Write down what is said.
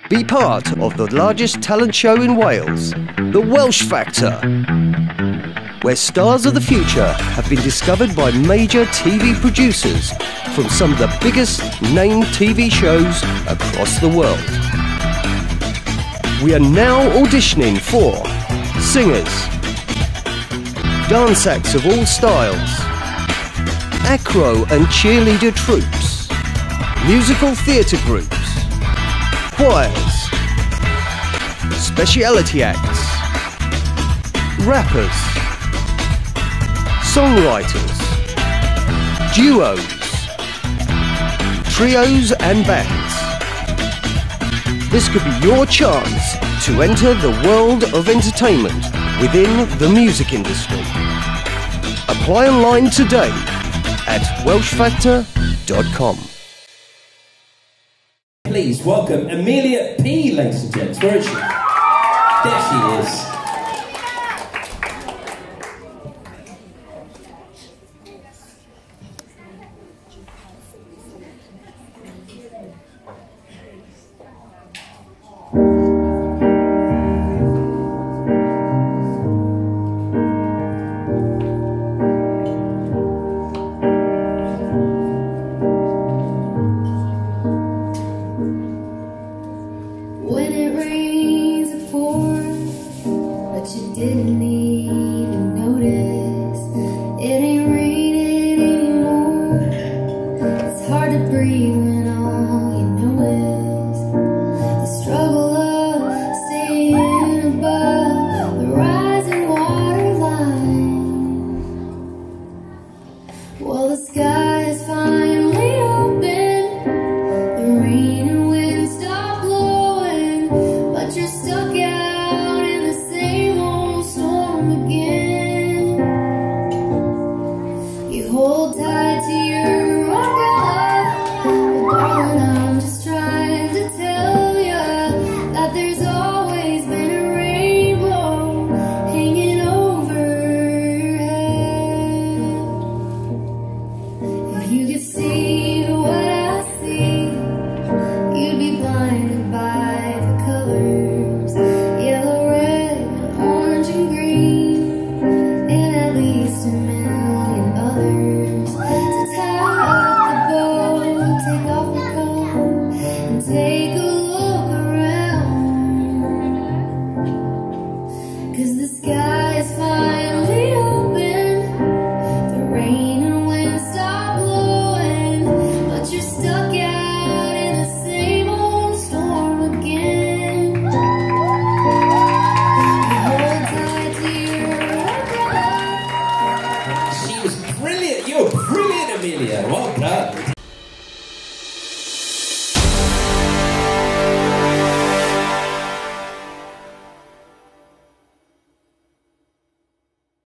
Be part of the largest talent show in Wales, the Welsh Factor, where stars of the future have been discovered by major TV producers from some of the biggest named TV shows across the world. We are now auditioning for singers, dance acts of all styles, acro and cheerleader troupes, musical theatre groups, choirs, speciality acts, rappers, songwriters, duos, trios and bands. This could be your chance to enter the world of entertainment within the music industry. Apply online today at welshfactor.com. Please welcome Amelia P, ladies and gents. Where is she? There she is. When it rains, it pours, but you didn't even notice. It ain't raining anymore. It's hard to breathe when all you know is the struggle of staying above the rising water line. Well, the sky is finally open. The rain and wind stop blowing, but you're stuck out in the same old storm again. You hold tight to your umbrella, but darling, I'm just trying to tell you that there's always been a rainbow hanging over your head. If you could see what I see, you'd be blinded by the colors, yellow, red, orange, and green, and at least a million others. So tie up the bow, take off the coat, and take a look around. 'Cause the sky is finally open, the rain and wind stop blowing, but you're stuck out in the same old storm again. You hold tight to your umbrella. She was brilliant. You're brilliant, Amelia. Well done.